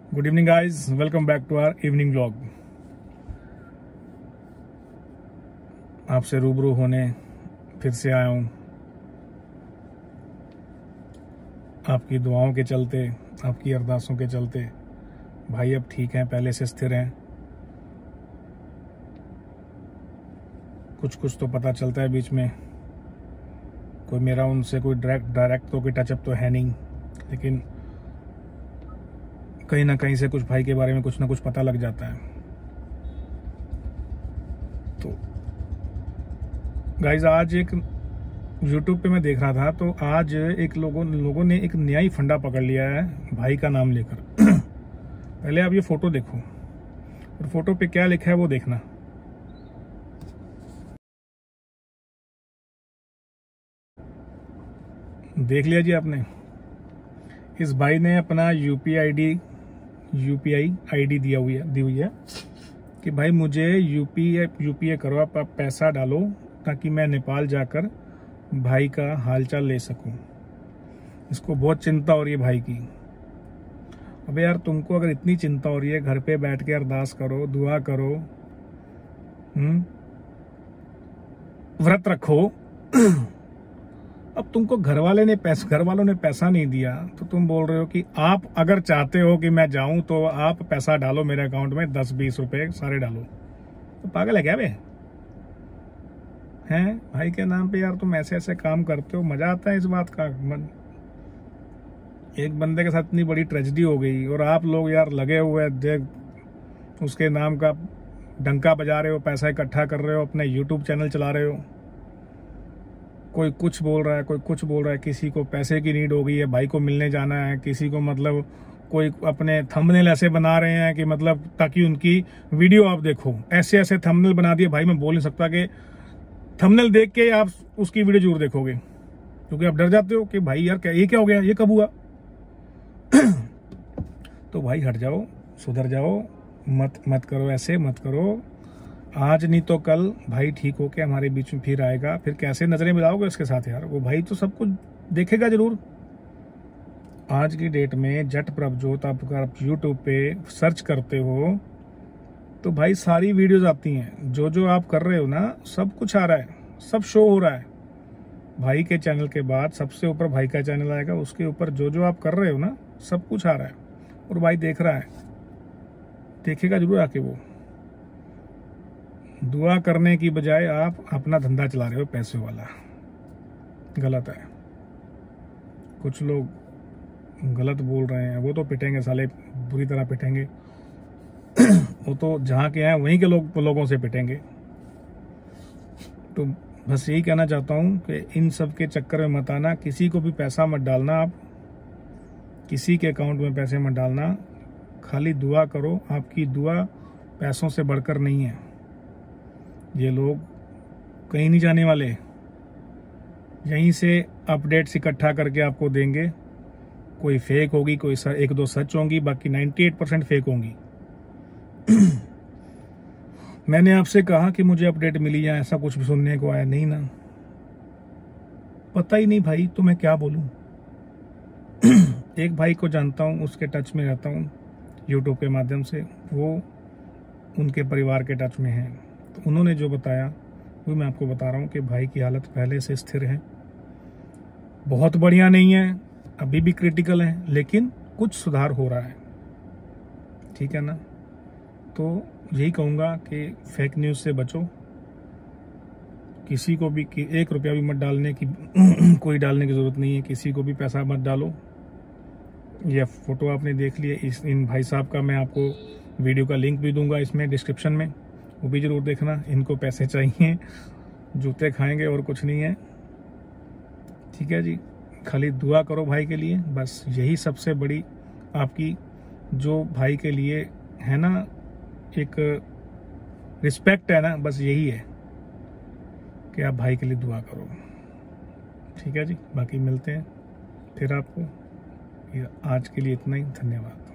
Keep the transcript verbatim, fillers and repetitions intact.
Good evening guys, welcome back to our evening vlog. आपसे रूबरू होने फिर से आया हूँ। आपकी दुआओं के चलते, आपकी अरदासों के चलते भाई अब ठीक हैं, पहले से स्थिर हैं। कुछ कुछ तो पता चलता है बीच में। कोई मेरा उनसे कोई डायरेक्ट डायरेक्ट तो कोई टचअप तो है नहीं, लेकिन कहीं ना कहीं से कुछ भाई के बारे में कुछ ना कुछ पता लग जाता है। तो गाइज आज एक यूट्यूब पे मैं देख रहा था, तो आज एक लोगों लोगों ने एक नया ही फंडा पकड़ लिया है भाई का नाम लेकर। पहले आप ये फोटो देखो और फोटो पे क्या लिखा है वो देखना। देख लिया जी आपने। इस भाई ने अपना यूपीआई आईडी यूपीआई आईडी दिया हुई है दी हुई है कि भाई मुझे यूपीआई यूपीआई करो, आप, आप पैसा डालो ताकि मैं नेपाल जाकर भाई का हालचाल ले सकूं। इसको बहुत चिंता हो रही है भाई की। अबे यार, तुमको अगर इतनी चिंता हो रही है, घर पे बैठ के अरदास करो, दुआ करो, हम्म व्रत रखो। अब तुमको घर वाले ने पैसा घर वालों ने पैसा नहीं दिया तो तुम बोल रहे हो कि आप अगर चाहते हो कि मैं जाऊं तो आप पैसा डालो मेरे अकाउंट में, दस बीस रुपए सारे डालो। तो पागल है क्या बे? हैं भाई के नाम पे यार तुम ऐसे ऐसे काम करते हो। मजा आता है इस बात का। एक बंदे के साथ इतनी बड़ी ट्रेजेडी हो गई और आप लोग यार लगे हुए देख उसके नाम का डंका बजा रहे हो, पैसा इकट्ठा कर रहे हो, अपने यूट्यूब चैनल चला रहे हो। कोई कुछ बोल रहा है, कोई कुछ बोल रहा है। किसी को पैसे की नीड हो गई है, भाई को मिलने जाना है। किसी को मतलब कोई अपने थंबनेल ऐसे बना रहे हैं कि मतलब ताकि उनकी वीडियो आप देखो। ऐसे ऐसे थंबनेल बना दिए भाई, मैं बोल नहीं सकता कि थंबनेल देख के आप उसकी वीडियो जरूर देखोगे, क्योंकि आप डर जाते हो कि भाई यार क्या ये क्या हो गया, ये कब हुआ। तो भाई हट जाओ, सुधर जाओ, मत मत करो, ऐसे मत करो। आज नहीं तो कल भाई ठीक होके हमारे बीच में फिर आएगा। फिर कैसे नजरें मिलाओगे उसके साथ यार? वो भाई तो सब कुछ देखेगा जरूर। आज की डेट में जट प्रभजोत आप अगर आप यूट्यूब पे सर्च करते हो तो भाई सारी वीडियोस आती हैं। जो जो आप कर रहे हो ना, सब कुछ आ रहा है, सब शो हो रहा है। भाई के चैनल के बाद सबसे ऊपर भाई का चैनल आएगा, उसके ऊपर जो जो आप कर रहे हो ना, सब कुछ आ रहा है और भाई देख रहा है, देखेगा जरूर आके। वो दुआ करने की बजाय आप अपना धंधा चला रहे हो पैसे वाला। गलत है। कुछ लोग गलत बोल रहे हैं, वो तो पिटेंगे साले, बुरी तरह पिटेंगे। वो तो जहाँ के हैं वहीं के लोग लोगों से पिटेंगे। तो बस यही कहना चाहता हूँ कि इन सब के चक्कर में मत आना। किसी को भी पैसा मत डालना, आप किसी के अकाउंट में पैसे मत डालना। खाली दुआ करो। आपकी दुआ पैसों से बढ़कर नहीं है। ये लोग कहीं नहीं जाने वाले, यहीं से अपडेट्स इकट्ठा करके आपको देंगे। कोई फेक होगी, कोई एक दो सच होंगी, बाकी अट्ठानवे परसेंट फेक होंगी। मैंने आपसे कहा कि मुझे अपडेट मिली या ऐसा कुछ भी सुनने को आया नहीं ना, पता ही नहीं भाई, तो मैं क्या बोलूं। एक भाई को जानता हूं, उसके टच में रहता हूं यूट्यूब के माध्यम से। वो उनके परिवार के टच में है, तो उन्होंने जो बताया वो मैं आपको बता रहा हूं कि भाई की हालत पहले से स्थिर है। बहुत बढ़िया नहीं है, अभी भी क्रिटिकल है, लेकिन कुछ सुधार हो रहा है। ठीक है ना? तो यही कहूंगा कि फेक न्यूज से बचो। किसी को भी कि एक रुपया भी मत डालने की कोई डालने की जरूरत नहीं है। किसी को भी पैसा मत डालो। यह फोटो आपने देख लिया। इस इन भाई साहब का मैं आपको वीडियो का लिंक भी दूंगा इसमें डिस्क्रिप्शन में, वो भी जरूर देखना। इनको पैसे चाहिए, जूते खाएंगे और कुछ नहीं है। ठीक है जी, खाली दुआ करो भाई के लिए, बस यही सबसे बड़ी आपकी जो भाई के लिए है ना एक रिस्पेक्ट है ना, बस यही है कि आप भाई के लिए दुआ करो। ठीक है जी, बाकी मिलते हैं फिर आपको। आज के लिए इतना ही, धन्यवाद।